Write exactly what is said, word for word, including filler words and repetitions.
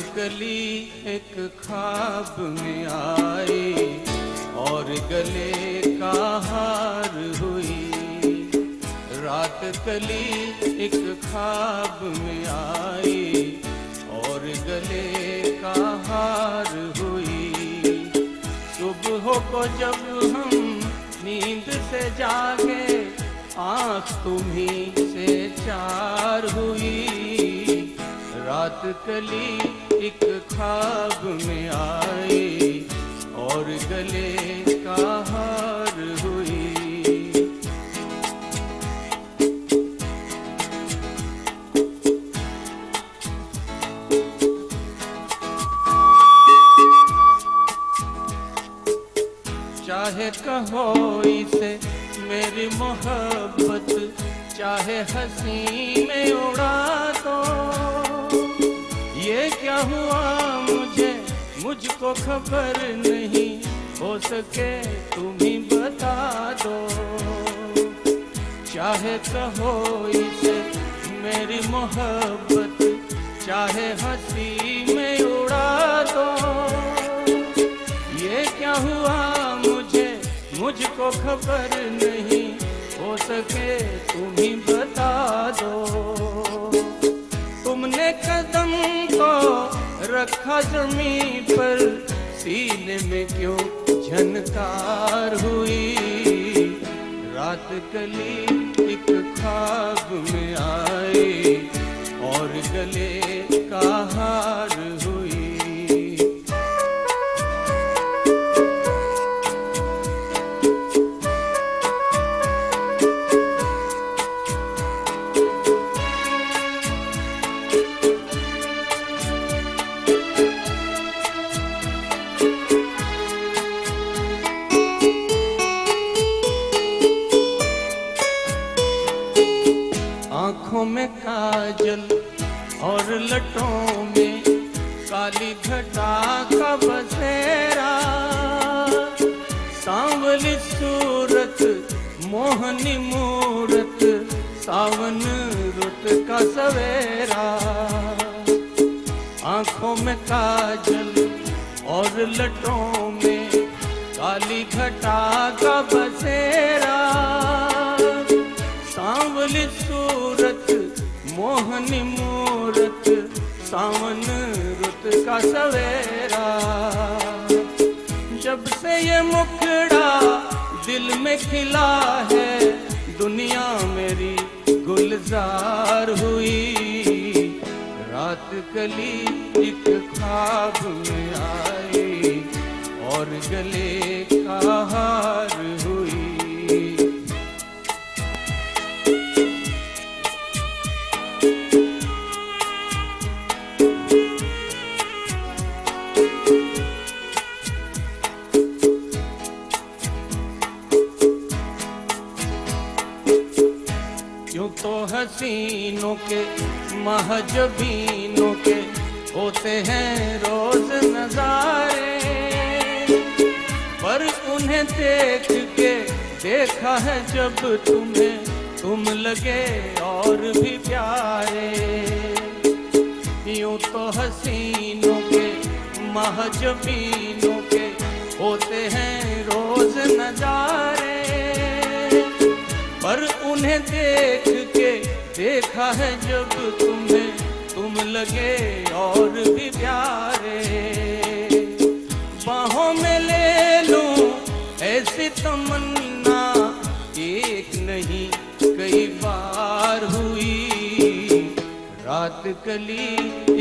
कली एक ख्वाब में आई और गले का हार हुई। रात कली एक ख्वाब में आई और गले का हार हुई। सुबह को जब हम नींद से जागे आँख तुम्हीं से चार हुई। रात कली एक ख्वाब में आई और गले का हार हुई। चाहे कहो इसे मेरी मोहब्बत, चाहे हंसी में उड़ा दो। ये क्या हुआ मुझे मुझको खबर नहीं, हो सके तुम ही बता दो। चाहे कहो इसे मेरी मोहब्बत, चाहे हंसी में उड़ा दो। ये क्या हुआ मुझे मुझको खबर नहीं, हो सके तुम ही बता दो। तुमने कदम को रखा जमीन पर, सीने में क्यों झनकार हुई। रात कली एक ख्वाब में आई और गले का हार हुई। आँखों में काजल और लटों में काली घटा का बसेरा। सांवली सूरत मोहनी मूरत, सावन रुत का सवेरा। आँखों में काजल और लटों में काली घटा का बसेरा। सांवली सूरत मोहनी मूरत, सावन रुत का सवेरा। जब से ये मुखड़ा दिल में खिला है, दुनिया मेरी गुलजार हुई। रात कली एक ख्वाब में आई और गले का हार हुई। यूं तो हसीनों के महजबीनों के होते हैं रोज नजारे, पर उन्हें देख के देखा है जब तुम्हें, तुम लगे और भी प्यारे। यूं तो हसीनों के महजबीनों के होते हैं रोज नजारे, पर उन्हें देख के देखा है जब तुम्हें, तुम लगे और भी प्यारे। बाहों में ले लूं ऐसी तमन्ना, एक नहीं कई बार हुई। रात कली